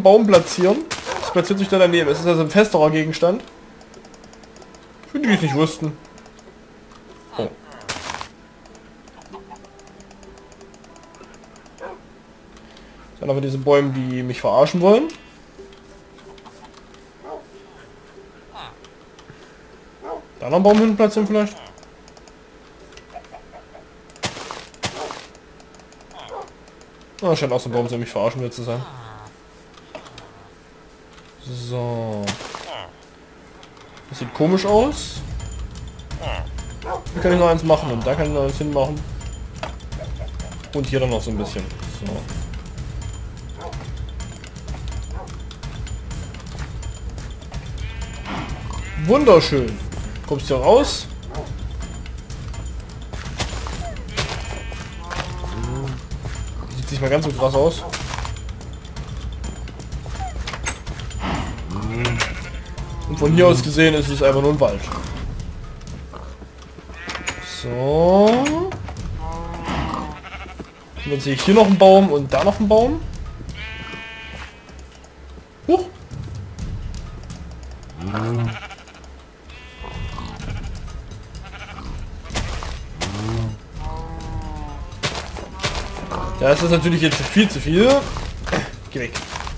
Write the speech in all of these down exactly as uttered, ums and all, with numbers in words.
einen Baum platzieren. Das platziert sich dann daneben. Es ist also ein festerer Gegenstand. Für die, die es nicht wussten. Oh. Dann haben wir diese Bäume, die mich verarschen wollen. Da noch einen Baum hinten platzieren vielleicht. Ah, scheint auch so ein Baum, der mich verarschen will zu sein. So. Das sieht komisch aus. Hier kann ich noch eins machen und da kann ich noch eins hinmachen. Und hier dann noch so ein bisschen. So. Wunderschön. Kommst du raus? Sieht nicht mal ganz so krass aus. Und von hier aus gesehen ist es einfach nur ein Wald. So. Und jetzt sehe ich hier noch einen Baum und da noch einen Baum. Huch. Ja, das ist natürlich jetzt viel zu viel. Geh weg.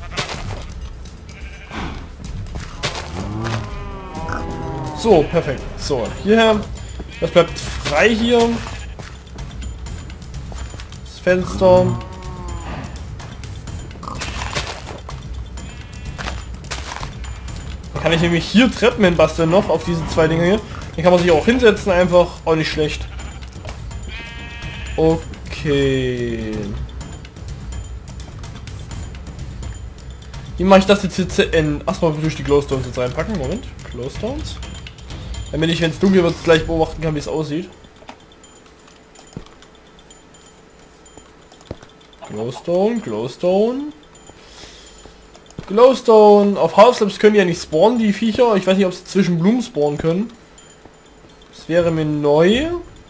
So, perfekt. So, hierher. Das bleibt frei hier. Das Fenster. Dann kann ich nämlich hier Treppen hinbasteln noch auf diese zwei Dinge hier. Dann kann man sich auch hinsetzen einfach. Auch nicht schlecht. Okay. Wie mache ich das jetzt hier zu Ende? Erstmal durch die Glowstones jetzt reinpacken. Moment. Glowstones. Damit ich, wenn es dunkel wird, gleich beobachten kann, wie es aussieht. Glowstone, Glowstone. Glowstone. Auf Half-Slabs können die ja nicht spawnen, die Viecher. Ich weiß nicht, ob sie zwischen Blumen spawnen können. Das wäre mir neu.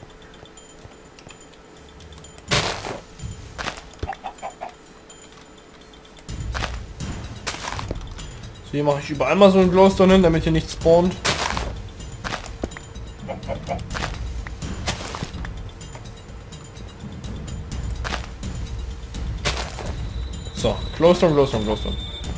So, hier mache ich überall mal so einen Glowstone hin, damit hier nichts spawnt. So, Glowstone, Glowstone, Glowstone.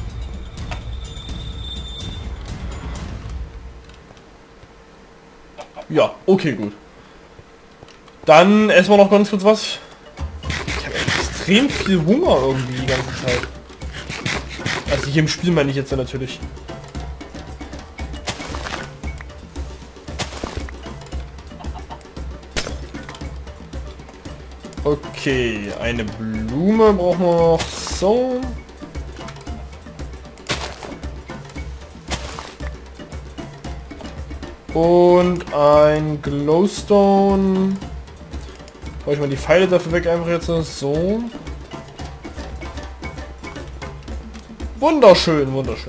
Ja, okay, gut. Dann essen wir noch ganz kurz was. Ich habe extrem viel Hunger irgendwie die ganze Zeit. Also hier im Spiel meine ich jetzt ja natürlich. Okay, eine Blume brauchen wir noch. So. Und ein Glowstone. Brauche ich mal die Pfeile dafür weg einfach jetzt so. Wunderschön, wunderschön.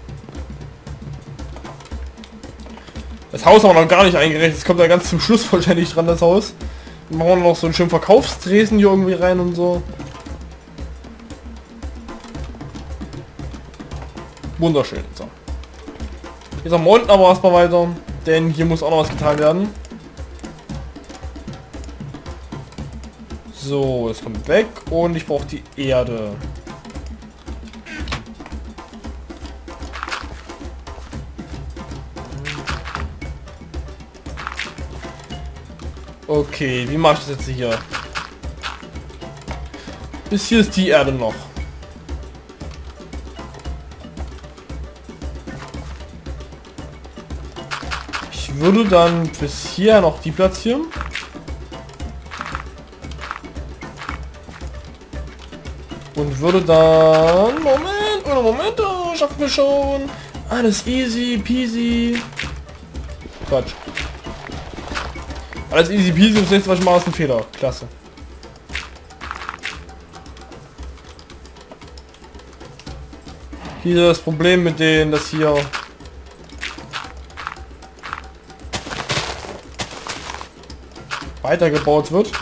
Das Haus haben wir noch gar nicht eingerechnet. Das kommt da ganz zum Schluss wahrscheinlich dran, das Haus. Dann machen wir noch so einen schönen Verkaufstresen hier irgendwie rein und so. Wunderschön. So. Jetzt am unten aber erstmal weiter. Denn hier muss auch noch was getan werden. So, es kommt weg und ich brauche die Erde. Okay, wie mache ich das jetzt hier? Bis hier ist die Erde noch. Ich würde dann bis hier noch die platzieren. Und würde dann... Moment, oder Moment, oh, schaffen wir schon. Alles easy peasy. Quatsch. Alles easy peasy, das nächste, was ich mache, ist ein Fehler. Klasse. Hier das Problem mit denen, dass hier... weitergebaut wird.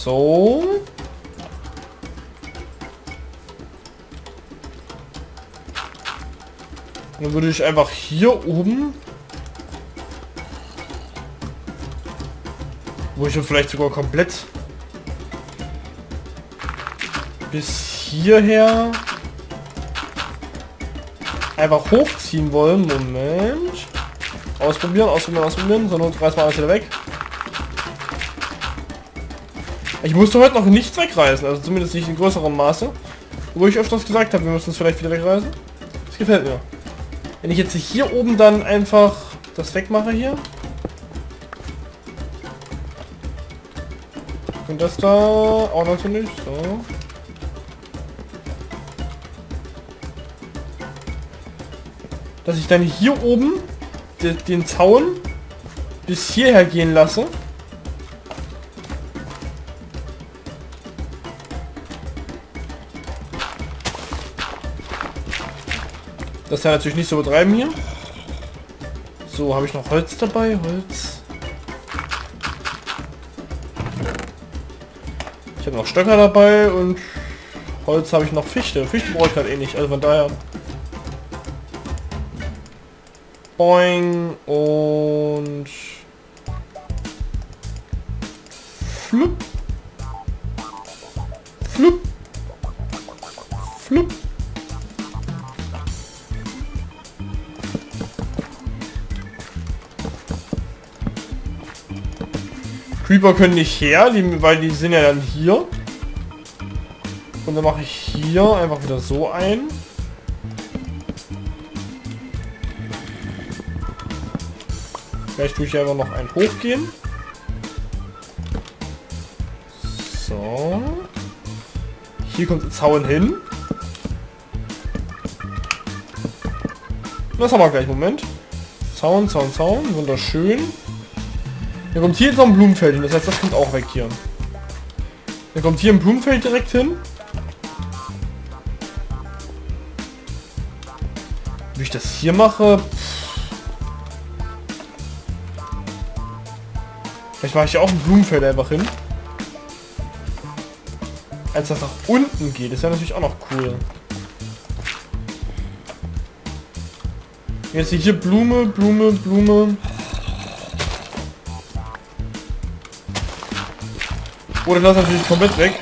So. Dann würde ich einfach hier oben, wo ich vielleicht sogar komplett bis hierher einfach hochziehen wollen. Moment. Ausprobieren, ausprobieren, ausprobieren. So, Not reißen wir alles wieder weg. Ich musste heute noch nichts wegreißen, also zumindest nicht in größerem Maße. Wo ich öfters gesagt habe, wir müssen es vielleicht wieder wegreißen. Das gefällt mir. Wenn ich jetzt hier oben dann einfach das wegmache hier. Und das da auch natürlich. So. Dass ich dann hier oben den, den Zaun bis hierher gehen lasse. Das ist ja natürlich nicht so betreiben hier. So, habe ich noch Holz dabei? Holz. Ich habe noch Stöcker dabei und Holz habe ich noch Fichte. Fichte brauche ich halt eh nicht, also von daher. Boing und flup. Flup. Flup. Creeper können nicht her, die, weil die sind ja dann hier. Und dann mache ich hier einfach wieder so ein. Vielleicht tue ich einfach noch einen hochgehen. So. Hier kommt der Zaun hin. Das haben wir gleich. Moment. Zaun, Zaun, Zaun. Wunderschön. Dann kommt hier jetzt noch ein Blumenfeld hin. Das heißt, das kommt auch weg hier. Dann kommt hier ein Blumenfeld direkt hin. Wie ich das hier mache... Vielleicht mache ich ja auch ein Blumenfeld einfach hin. Als das nach unten geht, ist ja natürlich auch noch cool. Jetzt hier Blume, Blume, Blume. Oder das natürlich komplett weg.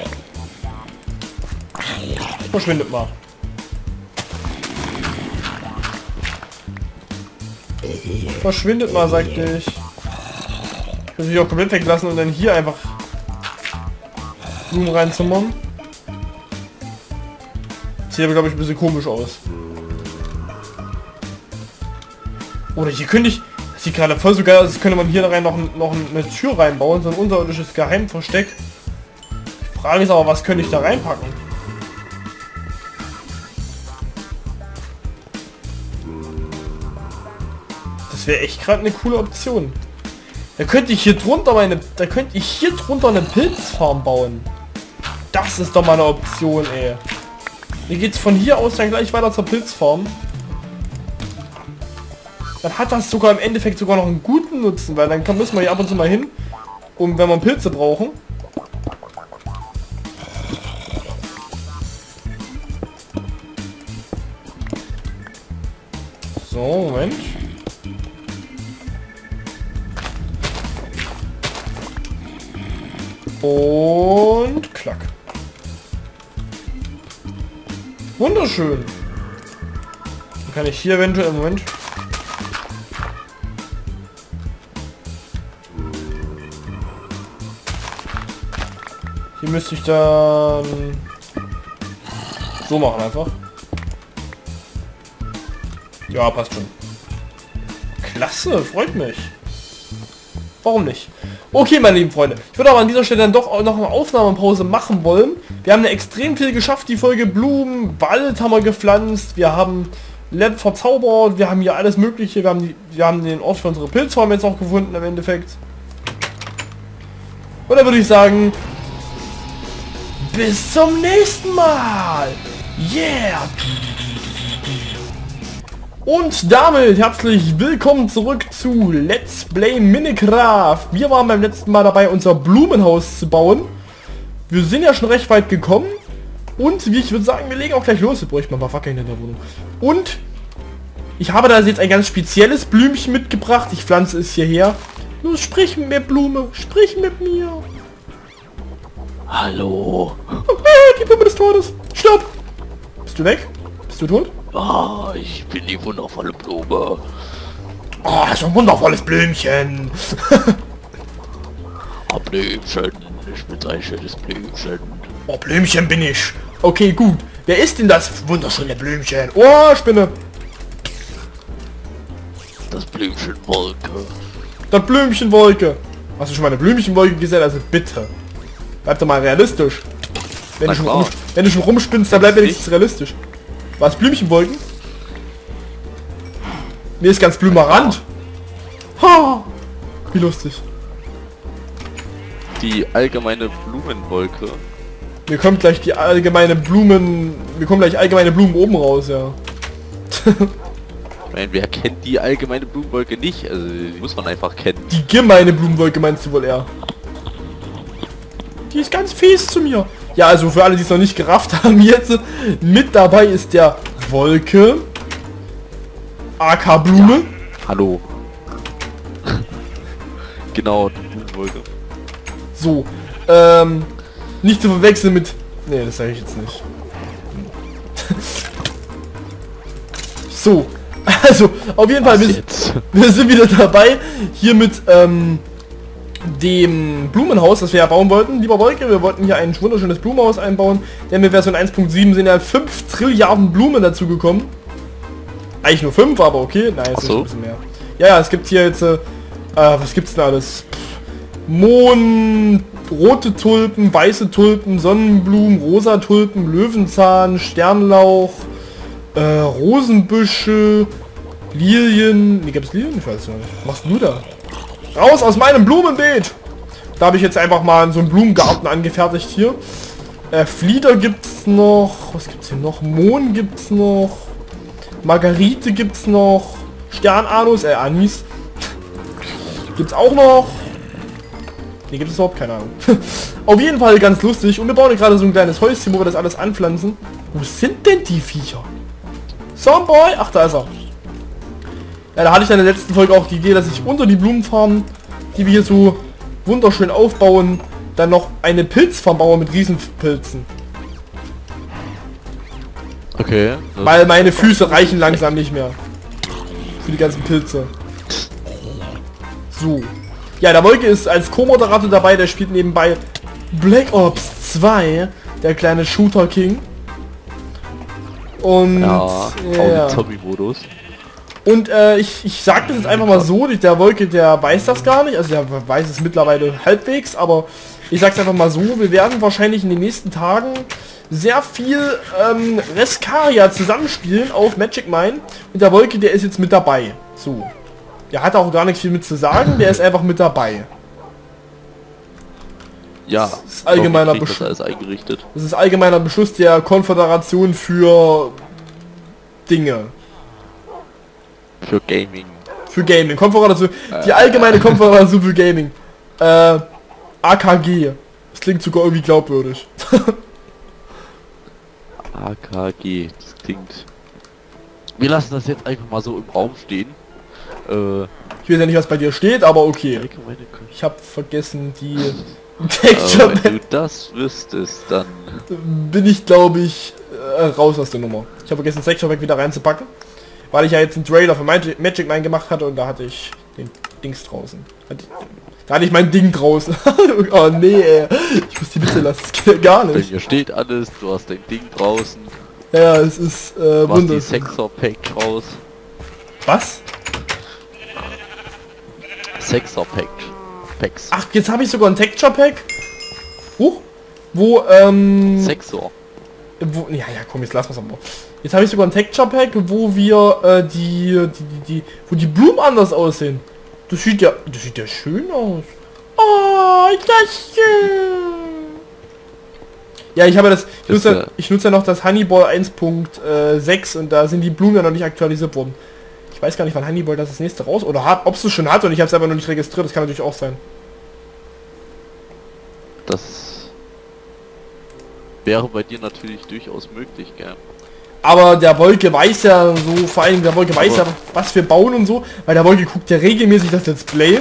Verschwindet mal. Verschwindet mal, sagte ich. Ich will sie auch komplett weglassen und dann hier einfach Blumen reinzumachen. Sieht aber, glaube ich, ein bisschen komisch aus. Oder hier könnte ich... Das sieht gerade voll so geil aus, als könnte man hier rein noch, noch eine Tür reinbauen, so ein unterirdisches Geheimversteck. Die Frage ist aber, was könnte ich da reinpacken? Das wäre echt gerade eine coole Option. Da könnte ich hier drunter meine, da könnte ich hier drunter eine Pilzfarm bauen. Das ist doch mal eine Option, ey. Hier geht's von hier aus dann gleich weiter zur Pilzfarm. Dann hat das sogar im Endeffekt sogar noch einen guten Nutzen, weil dann kann, müssen wir hier ab und zu mal hin, um wenn wir Pilze brauchen. So, Moment. Und klack. Wunderschön. Dann kann ich hier eventuell im Moment. Hier müsste ich dann so machen einfach. Ja, passt schon. Klasse, freut mich. Warum nicht? Okay, meine lieben Freunde. Ich würde aber an dieser Stelle dann doch auch noch eine Aufnahmepause machen wollen. Wir haben extrem viel geschafft, die Folge. Blumen, Wald haben wir gepflanzt. Wir haben Lab verzaubert. Wir haben hier alles Mögliche. Wir haben, die, wir haben den Ort für unsere Pilzfarm jetzt auch gefunden im Endeffekt. Und dann würde ich sagen, bis zum nächsten Mal. Yeah! Und damit herzlich willkommen zurück zu Let's Play Minecraft. Wir waren beim letzten Mal dabei, unser Blumenhaus zu bauen. wir sind ja schon recht weit gekommen. Und wie ich würde sagen, wir legen auch gleich los. Jetzt bräuchte man ein paar Fackeln in der Wohnung. Und ich habe da jetzt ein ganz spezielles Blümchen mitgebracht. Ich pflanze es hierher. Los, sprich mit mir, Blume. Sprich mit mir. Hallo. Die Blume des Todes. Stopp. Bist du weg? Bist du tot? Ah, ich bin die wundervolle Blume. Oh, so ein wundervolles Blümchen. Ah, Blümchen. Ich bin ein schönes Blümchen. Oh, Blümchen bin ich. Okay, gut. Wer ist denn das wunderschöne Blümchen? Oh, Spinne. Das Blümchen Wolke. Das Blümchenwolke. Hast du schon mal eine Blümchenwolke gesehen? Also bitte. Bleib doch mal realistisch. Wenn, du schon, rum, wenn du schon rumspinnst, dann bleib wenigstens realistisch. Was, Blümchenwolken? Mir ist ganz Blümerand. Ha! Wie lustig. Die allgemeine Blumenwolke. Mir kommt gleich die allgemeine Blumen... Mir kommen gleich allgemeine Blumen oben raus, ja. Ich meine, wer kennt die allgemeine Blumenwolke nicht? Also die muss man einfach kennen. Die gemeine Blumenwolke meinst du wohl eher? Die ist ganz fies zu mir. Ja, also für alle, die es noch nicht gerafft haben, jetzt mit dabei ist der Wolke. A K Blume. Ja. Hallo. Genau, die Blumenwolke. So, ähm, nicht zu verwechseln mit... Nee, das sage ich jetzt nicht. So, also, auf jeden Fall, wir, wir sind wieder dabei, hier mit, ähm, dem Blumenhaus, das wir ja bauen wollten. Lieber Wolke, wir wollten hier ein wunderschönes Blumenhaus einbauen, denn mit Version eins Punkt sieben sind ja fünf Trilliarden Blumen dazu gekommen. Eigentlich nur fünf, aber okay, nein, es ist ein bisschen mehr. Ja, ja, es gibt hier jetzt, äh, was gibt's denn alles? Mohn, rote Tulpen, weiße Tulpen, Sonnenblumen, rosa Tulpen, Löwenzahn, Sternlauch, äh, Rosenbüsche, Lilien. Wie gibt's Lilien? Ich weiß nicht. Was machst du da? Raus aus meinem Blumenbeet! Da habe ich jetzt einfach mal so einen Blumengarten angefertigt hier. Äh, Flieder gibt's noch. Was gibt's hier noch? Mohn gibt's noch. Margarite gibt's noch. Sternanus, äh, Anis. Gibt's auch noch. Hier gibt es überhaupt keine Ahnung. Auf jeden Fall ganz lustig. Und wir bauen gerade so ein kleines Häuschen, wo wir das alles anpflanzen. Wo sind denn die Viecher? Soundboy! Ach, da ist er. Ja, da hatte ich in der letzten Folge auch die Idee, dass ich unter die Blumenfarmen, die wir hier so wunderschön aufbauen, dann noch eine Pilzfarm baue mit Riesenpilzen. Okay. Weil meine Füße reichen langsam nicht mehr. Für die ganzen Pilze. So. Ja, der Wolke ist als Co-Moderator dabei, der spielt nebenbei Black Ops zwei, der kleine Shooter King. Und ja, ja. Zombie-Modus. Und äh, ich, ich sag das jetzt einfach mal so, der Wolke, der weiß das gar nicht, also der weiß es mittlerweile halbwegs, aber ich sag's einfach mal so, wir werden wahrscheinlich in den nächsten Tagen sehr viel ähm, Reskaria zusammenspielen auf Magic Mine und der Wolke, der ist jetzt mit dabei. So. Der hat auch gar nicht viel mit zu sagen, der ist einfach mit dabei. Ja, das ist allgemeiner Beschluss. Das alles eingerichtet. Das ist allgemeiner Beschluss der Konföderation für Dinge. Für Gaming. Für Gaming. Konföderation. Die allgemeine Konföderation für Gaming. Äh, A K G. Das klingt sogar irgendwie glaubwürdig. A K G, das klingt... Wir lassen das jetzt einfach mal so im Raum stehen. Äh, ich weiß ja nicht, was bei dir steht, aber okay. Ich habe vergessen, die Texture Pack. Wenn du das wüsstest, dann... bin ich, glaube ich, äh, raus aus der Nummer. Ich habe vergessen, Texture Pack wieder reinzupacken. Weil ich ja jetzt einen Trailer für Magic, Magic Mine gemacht hatte und da hatte ich den Dings draußen. Da hatte ich mein Ding draußen. Oh nee, ey. Ich muss die bitte lassen, das geht ja gar nicht. Hier steht alles, du hast dein Ding draußen. Ja, es ist äh, wunderschön. Die Sexor Pack raus. Was? Sexor Pack. Packs. Ach, jetzt habe ich sogar ein Texture Pack. Huch. Wo, ähm... Sexor. Wo, ja, ja, komm, jetzt lassen wir es aber. Jetzt habe ich sogar ein Texture Pack, wo wir äh, die, die, die, die, wo die Blumen anders aussehen. Das sieht ja, das sieht ja schön aus. Oh, das schön. Ja, ich habe das, ich nutze, ja, ich nutze ja noch das Honeyball eins Punkt sechs und da sind die Blumen ja noch nicht aktualisiert worden. Ich weiß gar nicht, wann Honeyball das, das nächste raus oder hat, ob es es schon hat und ich habe es aber noch nicht registriert. Das kann natürlich auch sein. Das wäre bei dir natürlich durchaus möglich, gell? Aber der Wolke weiß ja so, vor allem der Wolke weiß ja, was wir bauen und so, weil der Wolke guckt ja regelmäßig das Let's Play.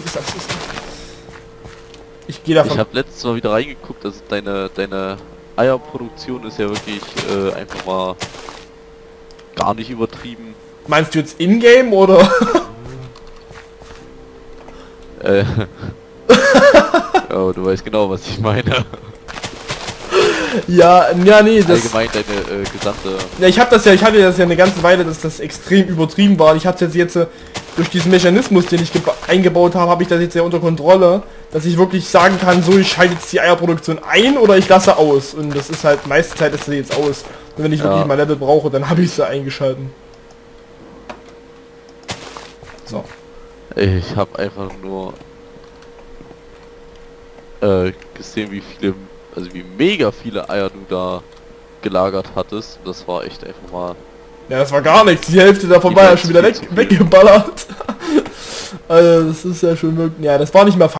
Ich gehe davon. Ich habe letztes Mal wieder reingeguckt, also deine deine Eierproduktion ist ja wirklich äh, einfach mal gar nicht übertrieben. Meinst du jetzt in-game oder? äh, oh, du weißt genau, was ich meine. Ja, ja, nee, das... Allgemein deine äh, gesamte... Ja, ich habe das ja, ich hatte das ja eine ganze Weile, dass das extrem übertrieben war. Ich hatte jetzt jetzt äh, durch diesen Mechanismus, den ich eingebaut habe, habe ich das jetzt ja unter Kontrolle, dass ich wirklich sagen kann, so, ich schalte jetzt die Eierproduktion ein oder ich lasse aus. Und das ist halt, meiste Zeit ist sie jetzt aus. Und wenn ich ja. wirklich mal Level brauche, dann habe ich sie eingeschalten. So. Ich habe einfach nur äh, gesehen, wie viele, also wie mega viele Eier du da gelagert hattest. Das war echt einfach mal... Ja, das war gar nichts. Die Hälfte davon war ja schon wieder weg, weggeballert. Also das ist ja schon wirklich... Ja, das war nicht mehr...